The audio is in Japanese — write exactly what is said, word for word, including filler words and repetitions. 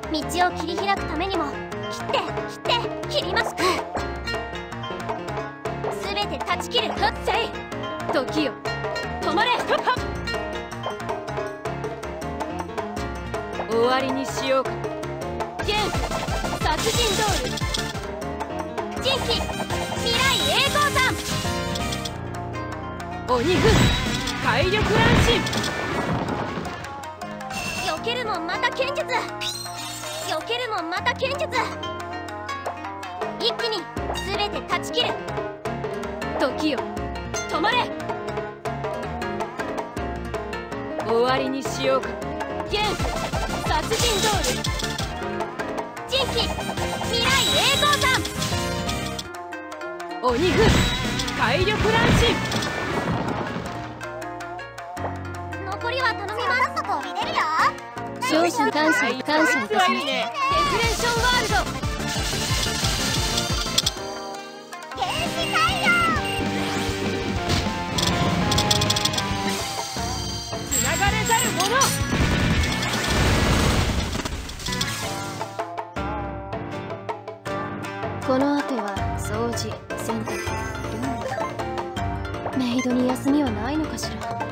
道を切り開くためにも切って切って切ります。すべて断ち切る。はっせい。時よ止まれ。終わりにしようか。剣殺人ドール人気未来栄光山鬼軍怪力乱心。避けるもんまた剣術。避けるもんまた剣術。一気に全て断ち切る。時よ止まれ。終わりにしようか。剣殺人ドール人気未来栄光山鬼軍怪力乱心。残りは頼みます。そこ見れるよ。 少々感謝感謝いたします。 デフレーションワールド原始太陽。つながれざる者。 この後は掃除洗濯ルンバ。メイドに休みはないのかしら。